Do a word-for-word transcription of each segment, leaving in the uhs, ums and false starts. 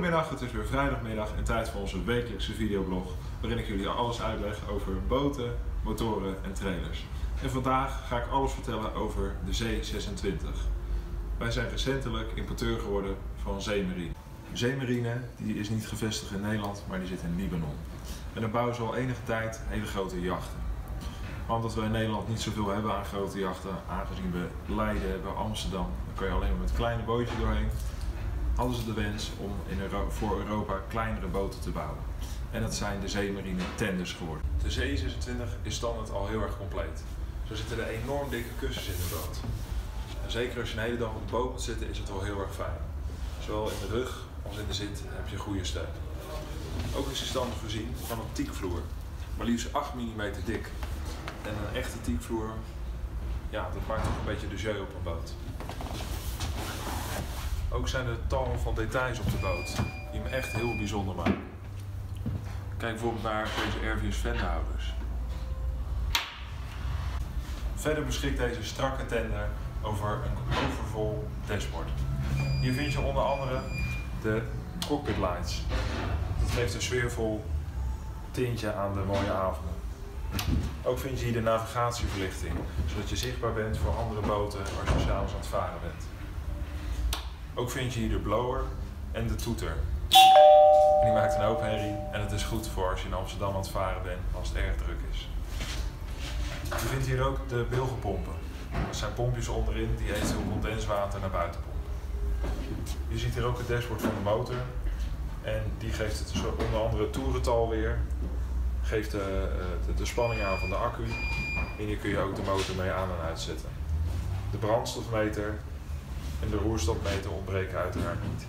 Goedemiddag, het is weer vrijdagmiddag en tijd voor onze wekelijkse videoblog waarin ik jullie alles uitleg over boten, motoren en trailers. En vandaag ga ik alles vertellen over de Zee zesentwintig. Wij zijn recentelijk importeur geworden van Zeemarine. Zeemarine die is niet gevestigd in Nederland, maar die zit in Libanon. En daar bouwen ze al enige tijd hele grote jachten. Maar omdat we in Nederland niet zoveel hebben aan grote jachten, aangezien we Leiden hebben, Amsterdam, dan kan je alleen maar met een kleine bootje doorheen, hadden ze de wens om in Euro voor Europa kleinere boten te bouwen. En dat zijn de Zeemarine tenders geworden. De Zee zesentwintig is standaard al heel erg compleet. Zo zitten er enorm dikke kussens in de boot. En zeker als je een hele dag op de boot moet zitten, is het wel heel erg fijn. Zowel in de rug als in de zit heb je goede steun. Ook is hij standaard voorzien van een teakvloer, maar liefst acht millimeter dik. En een echte teakvloer, ja, dat maakt toch een beetje de jeu op een boot. Ook zijn er tal van details op de boot die hem echt heel bijzonder maken. Kijk bijvoorbeeld naar deze R V S venderhouders. Verder beschikt deze strakke tender over een overvol dashboard. Hier vind je onder andere de cockpit lights. Dat geeft een sfeervol tintje aan de mooie avonden. Ook vind je hier de navigatieverlichting, zodat je zichtbaar bent voor andere boten als je s'avonds aan het varen bent. Ook vind je hier de blower en de toeter. En die maakt een hoop herrie en het is goed voor als je in Amsterdam aan het varen bent als het erg druk is. Je vindt hier ook de bilgenpompen. Dat zijn pompjes onderin die eventueel condenswater naar buiten pompen. Je ziet hier ook het dashboard van de motor en die geeft het onder andere toerental weer. Geeft de, de, de spanning aan van de accu en hier kun je ook de motor mee aan en uitzetten. De brandstofmeter en de roerstofmeter ontbreken uiteraard niet.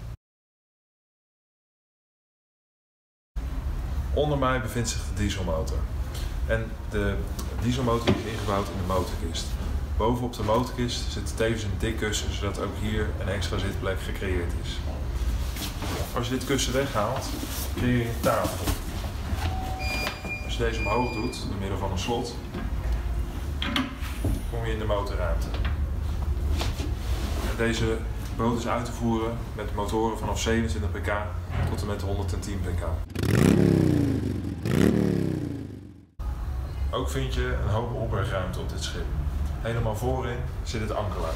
Onder mij bevindt zich de dieselmotor. En de dieselmotor is ingebouwd in de motorkist. Bovenop de motorkist zit tevens een dik kussen, zodat ook hier een extra zitplek gecreëerd is. Als je dit kussen weghaalt, creëer je een tafel. Als je deze omhoog doet, door middel van een slot, kom je in de motorruimte. En deze boot is uit te voeren met motoren vanaf zevenentwintig pk tot en met honderdtien pk. Ook vind je een hoop opbergruimte op dit schip. Helemaal voorin zit het ankerluik.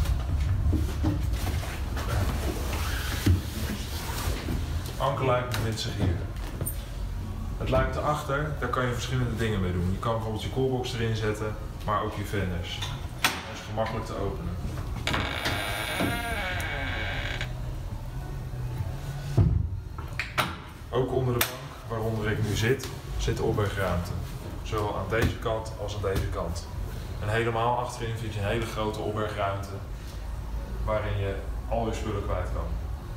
Het ankerluik bevindt zich hier. Het luik erachter, daar kan je verschillende dingen mee doen. Je kan bijvoorbeeld je coolbox erin zetten, maar ook je vendors. Dat is gemakkelijk te openen. Ook onder de bank, waaronder ik nu zit, zit opbergruimte. Zowel aan deze kant als aan deze kant. En helemaal achterin vind je een hele grote opbergruimte waarin je al je spullen kwijt kan.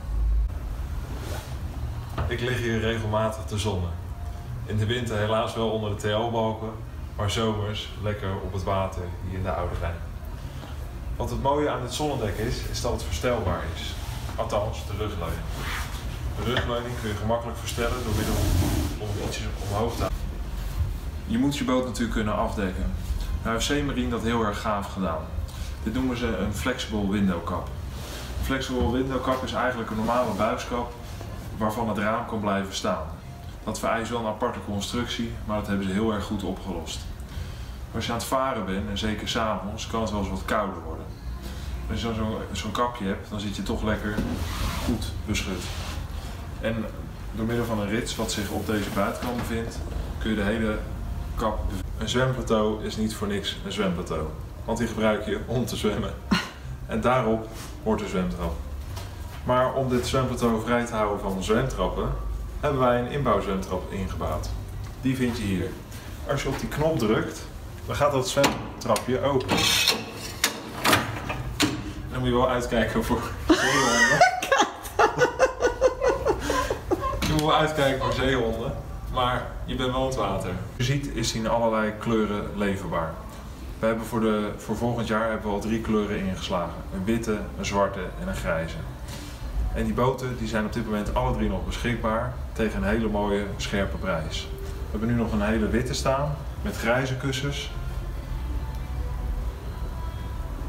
Ik lig hier regelmatig te zonnen. In de winter helaas wel onder de T O-balken, maar zomers lekker op het water hier in de Oude Rijn. Wat het mooie aan dit zonnedek is, is dat het verstelbaar is. Althans, de rugleuning. De rugleuning kun je gemakkelijk verstellen door middel om ietsjes omhoog te houden. Je moet je boot natuurlijk kunnen afdekken. Nou heeft Zeemarine dat heel erg gaaf gedaan. Dit noemen ze een flexible window cap. Een flexible window cap is eigenlijk een normale buiskap waarvan het raam kan blijven staan. Dat vereist wel een aparte constructie, maar dat hebben ze heel erg goed opgelost. Als je aan het varen bent, en zeker 's avonds, kan het wel eens wat kouder worden. Als je zo'n zo'n kapje hebt, dan zit je toch lekker goed beschut. En door middel van een rits wat zich op deze buitenkant bevindt, kun je de hele kap bevinden. Een zwemplateau is niet voor niks een zwemplateau, want die gebruik je om te zwemmen. En daarop hoort een zwemtrap. Maar om dit zwemplateau vrij te houden van zwemtrappen, hebben wij een inbouwzwemtrap ingebouwd. Die vind je hier. Als je op die knop drukt, dan gaat dat zwemtrapje open. En dan moet je wel uitkijken voor zeehonden. Je moet wel uitkijken voor zeehonden, maar je bent wel het water. Je ziet is hij in allerlei kleuren leverbaar. We hebben voor, de, voor volgend jaar hebben we al drie kleuren ingeslagen. Een witte, een zwarte en een grijze. En die boten die zijn op dit moment alle drie nog beschikbaar tegen een hele mooie scherpe prijs. We hebben nu nog een hele witte staan met grijze kussens.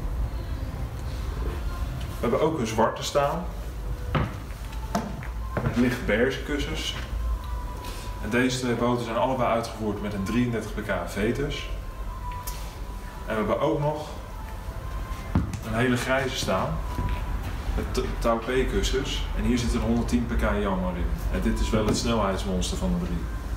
We hebben ook een zwarte staan licht beige kussens. En deze twee boten zijn allebei uitgevoerd met een drieëndertig pk Vetus. En we hebben ook nog een hele grijze staan met Taupé kussens. En hier zit een honderdtien pk Yanmar in. En dit is wel het snelheidsmonster van de drie.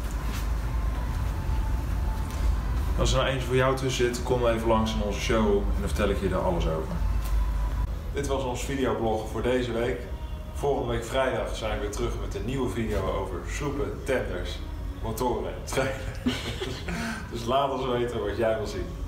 Als er nou eentje voor jou tussen zit, kom even langs in onze show en dan vertel ik je er alles over. Dit was ons videoblog voor deze week. Volgende week vrijdag zijn we weer terug met een nieuwe video over sloepen, tenders, motoren en treinen. Dus laat ons weten wat jij wil zien.